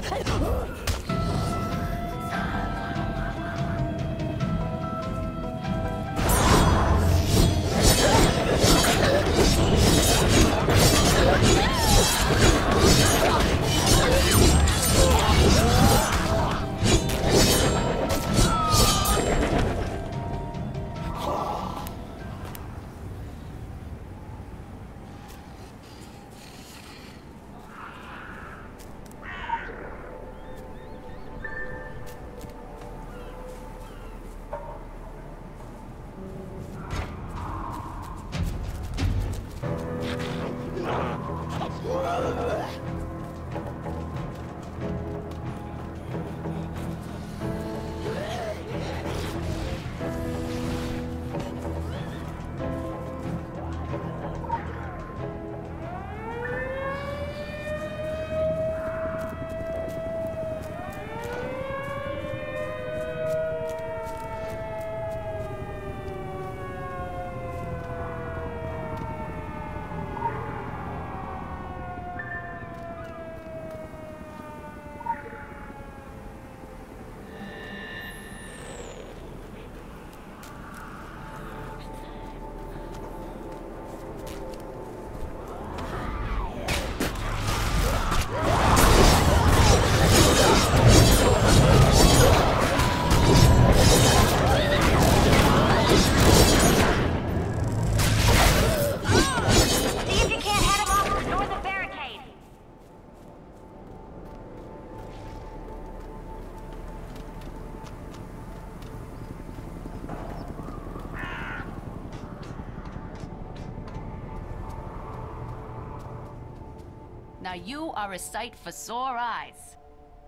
Now you are a sight for sore eyes.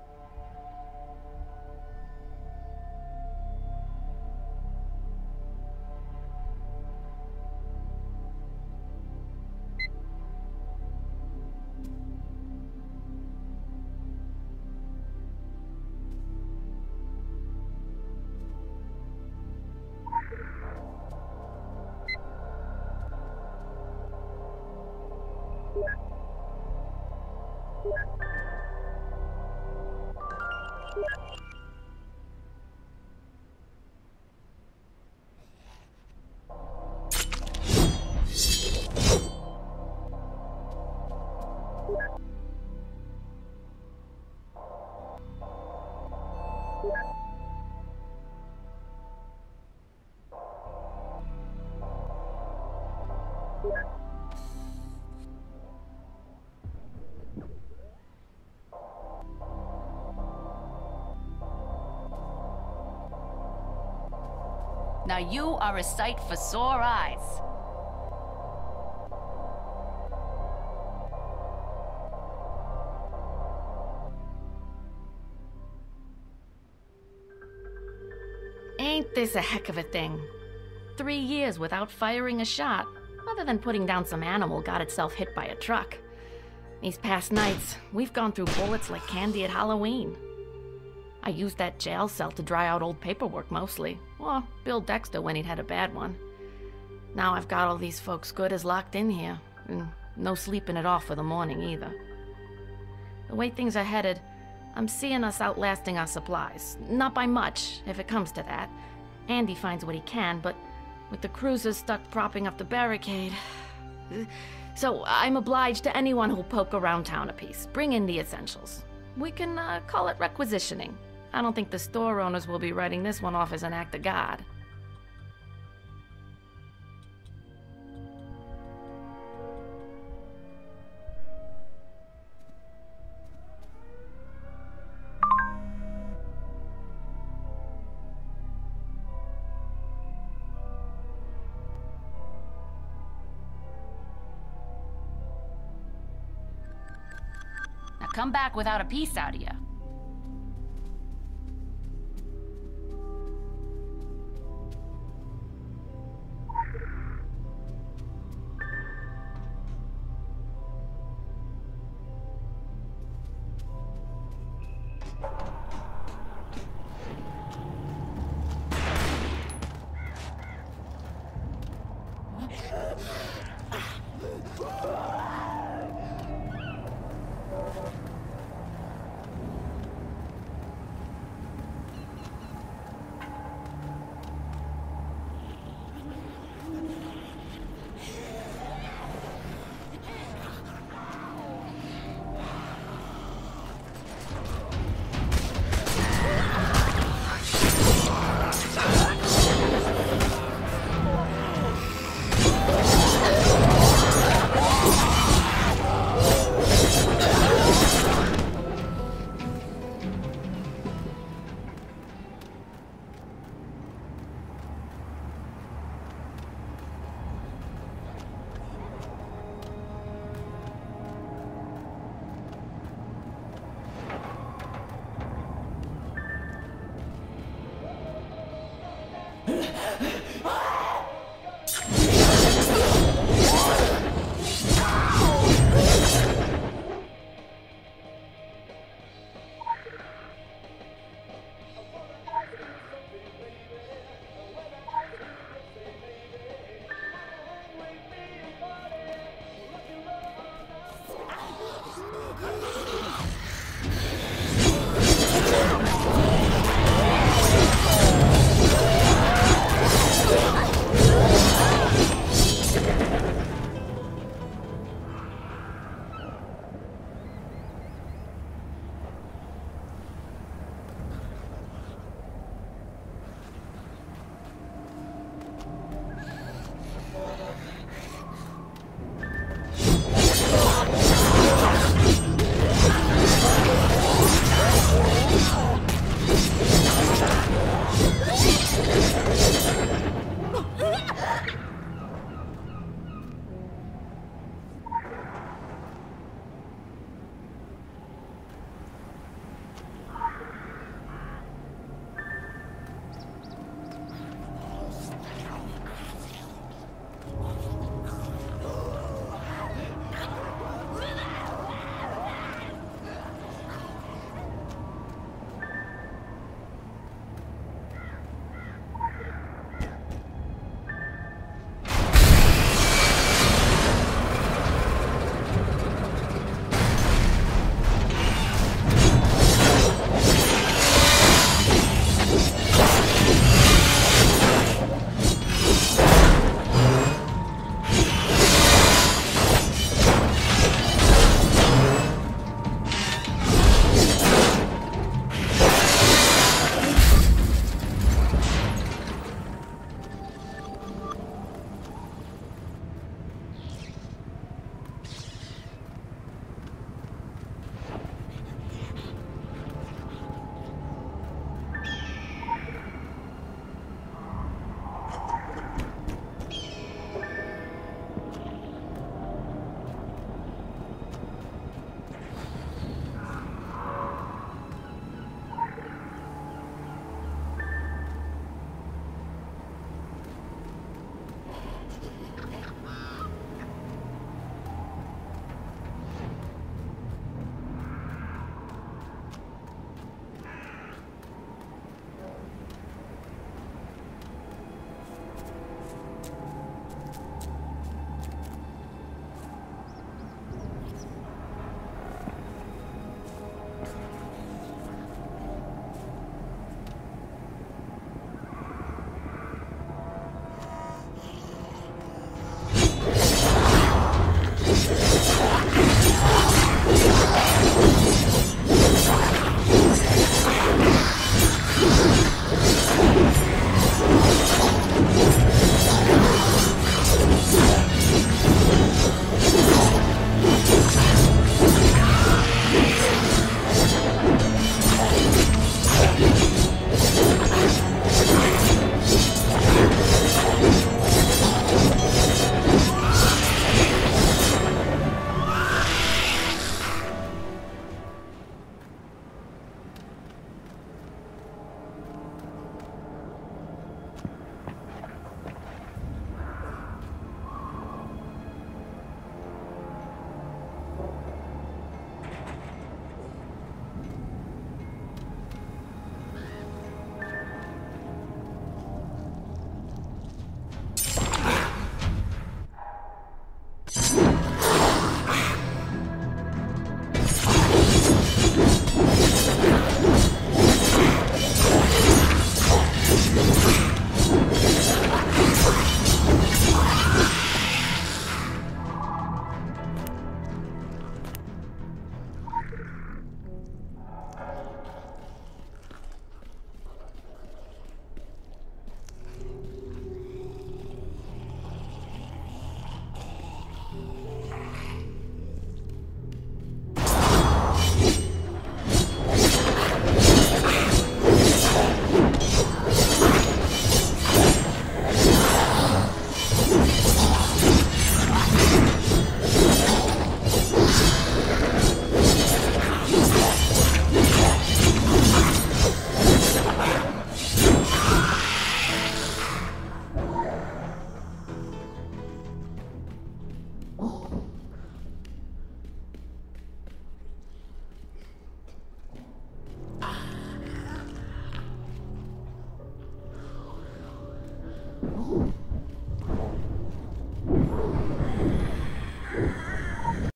Now you are a sight for sore eyes. Ain't this a heck of a thing? 3 years without firing a shot, other than putting down some animal got itself hit by a truck. These past nights, we've gone through bullets like candy at Halloween. I used that jail cell to dry out old paperwork mostly, or Bill Dexter when he'd had a bad one. Now I've got all these folks good as locked in here, and no sleeping it off for the morning either. The way things are headed, I'm seeing us outlasting our supplies. Not by much, if it comes to that. Andy finds what he can, but with the cruisers stuck propping up the barricade... So I'm obliged to anyone who'll poke around town a piece. Bring in the essentials. We can call it requisitioning. I don't think the store owners will be writing this one off as an act of God. Now come back without a piece out of you.